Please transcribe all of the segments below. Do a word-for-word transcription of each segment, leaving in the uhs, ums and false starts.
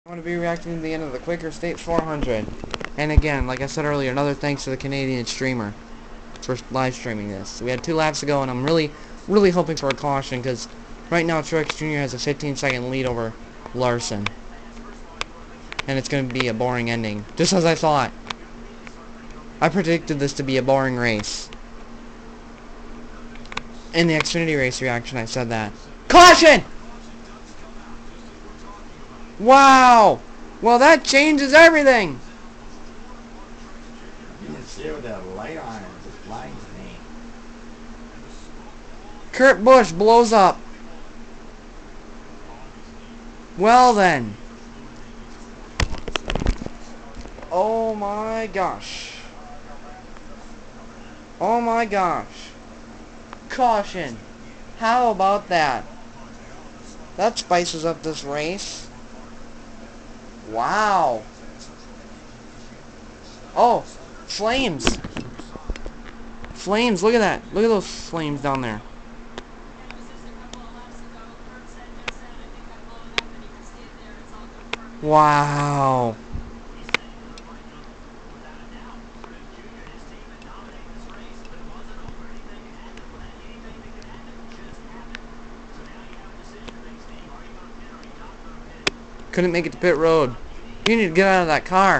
I want to be reacting to the end of the Quaker State four hundred. And again, like I said earlier, another thanks to the Canadian streamer for live streaming this. We had two laps to go, and I'm really, really hoping for a caution, because right now Truex Junior has a fifteen second lead over Larson. And it's going to be a boring ending, just as I thought. I predicted this to be a boring race. In the Xfinity race reaction, I said that. Caution! Wow! Well, that changes everything! You can see with that light on it, just blinds me. Kurt Busch blows up. Well then. Oh my gosh. Oh my gosh. Caution. How about that? That spices up this race. Wow. Oh, flames. Flames, look at that. Look at those flames down there. Wow. Couldn't make it to pit road. You need to get out of that car.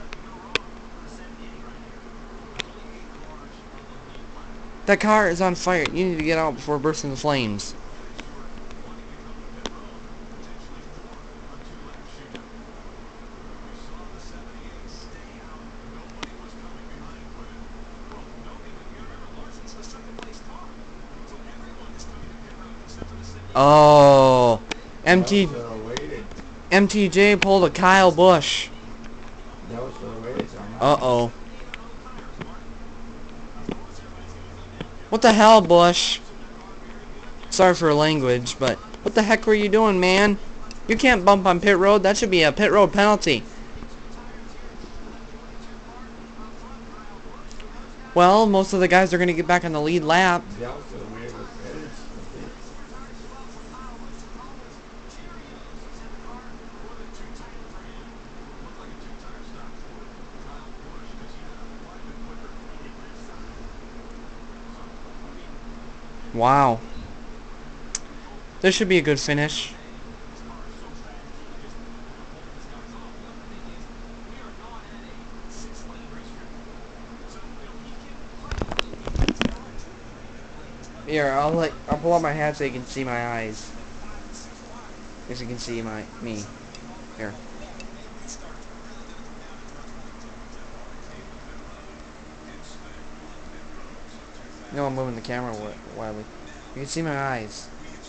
That car is on fire. You need to get out before it bursts into flames. Oh, M T M T J pulled a Kyle Busch. Uh oh. What the hell, Busch? Sorry for language, but what the heck were you doing, man? You can't bump on pit road. That should be a pit road penalty. Well, most of the guys are going to get back on the lead lap. Wow. This should be a good finish. Here, I'll like I'll pull up my hat so you can see my eyes. If you can see my me. Here. No, I'm moving the camera wildly. You can see my eyes.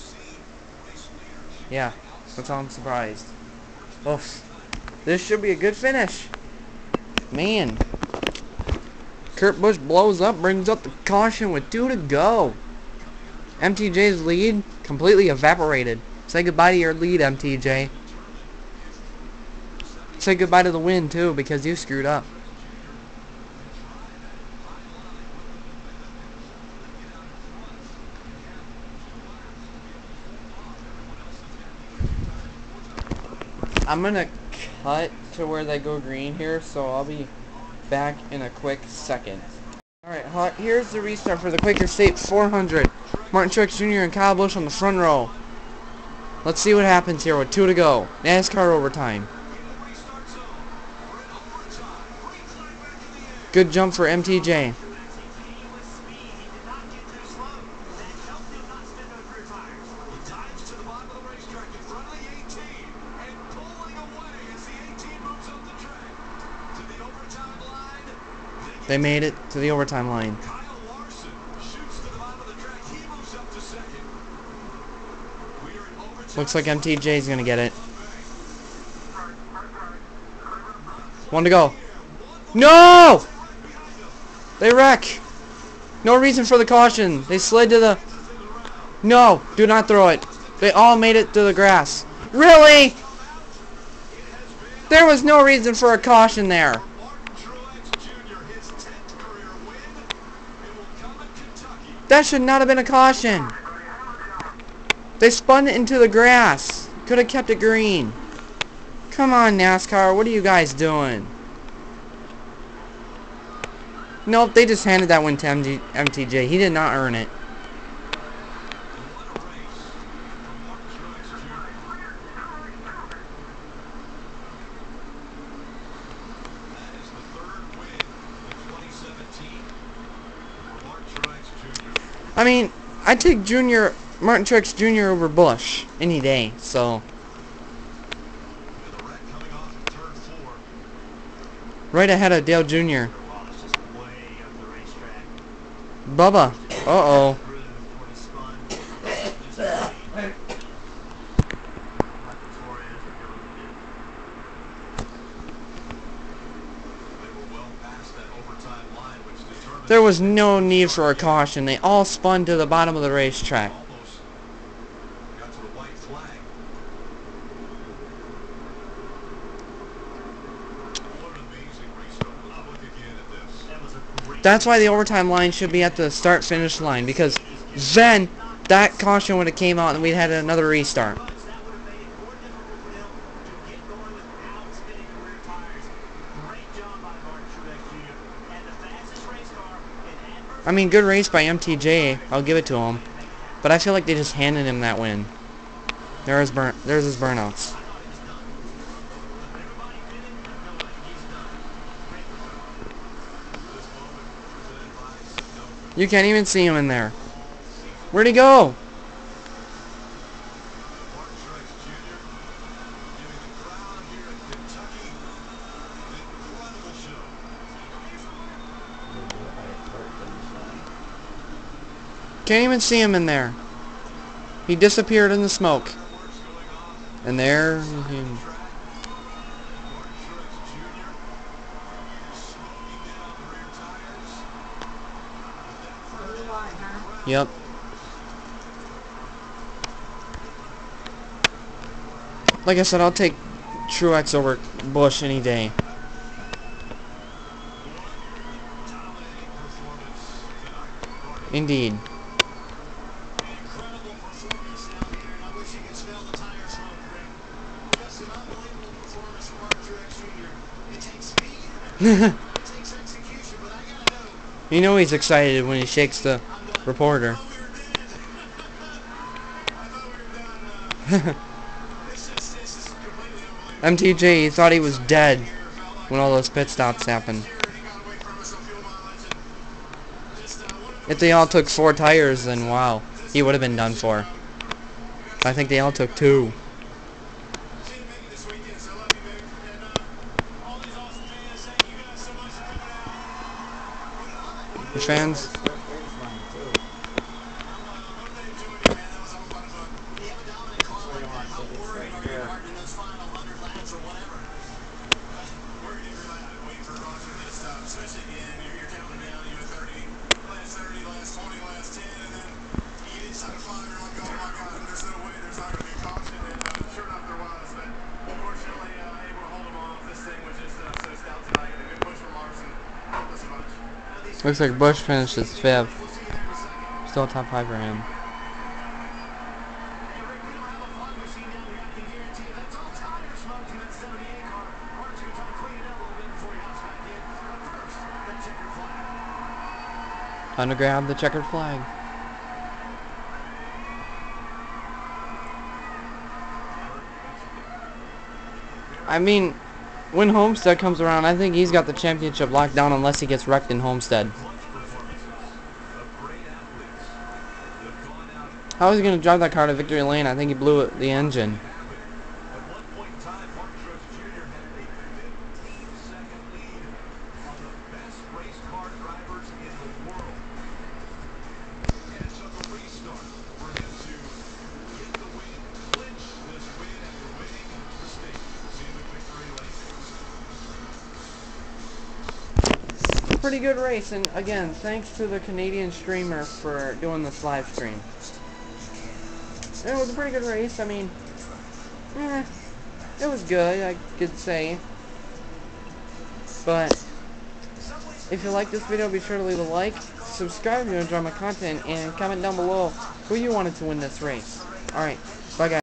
Yeah, that's how I'm surprised. Oof. This should be a good finish. Man. Kurt Busch blows up, brings up the caution with two to go. M T J's lead completely evaporated. Say goodbye to your lead, M T J. Say goodbye to the win, too, because you screwed up. I'm gonna cut to where they go green here, so I'll be back in a quick second. Alright, here's the restart for the Quaker State four hundred. Martin Truex Junior and Kyle Busch on the front row. Let's see what happens here with two to go. NASCAR overtime. Good jump for M T J. They made it to the overtime line. Looks like M T J is going to get it. One to go. No! They wreck. No reason for the caution. They slid to the... No, do not throw it. They all made it to the grass. Really? There was no reason for a caution there. That should not have been a caution. They spun it into the grass. Could have kept it green. Come on, NASCAR. What are you guys doing? Nope, they just handed that win to M G M T J. He did not earn it. I mean, I take Junior Martin Truex Junior over Busch any day, so right ahead of Dale Junior Bubba. Uh-oh. There was no need for a caution. They all spun to the bottom of the racetrack. That's why the overtime line should be at the start-finish line, because then that caution would have came out and we'd had another restart. I mean, good race by M T J. I'll give it to him, but I feel like they just handed him that win. There's burn. There's his burnouts. You can't even see him in there. Where'd he go? Can't even see him in there. He disappeared in the smoke. And there he... Yep. Like I said, I'll take Truex over Busch any day. Indeed. You know he's excited when he shakes the reporter. M T J, he thought he was dead when all those pit stops happened. If they all took four tires, then wow, he would have been done for. I think they all took two. The fans. Looks like Busch finished his fifth. Still top five for him. Time to grab the checkered flag. I mean, when Homestead comes around, I think he's got the championship locked down unless he gets wrecked in Homestead. How is he going to drive that car to victory lane? I think he blew it, the engine. Pretty good race, and again, thanks to the Canadian streamer for doing this live stream. It was a pretty good race. I mean, eh, it was good, I could say. But if you like this video, be sure to leave a like, subscribe if you enjoy my content, and comment down below who you wanted to win this race. Alright, bye guys.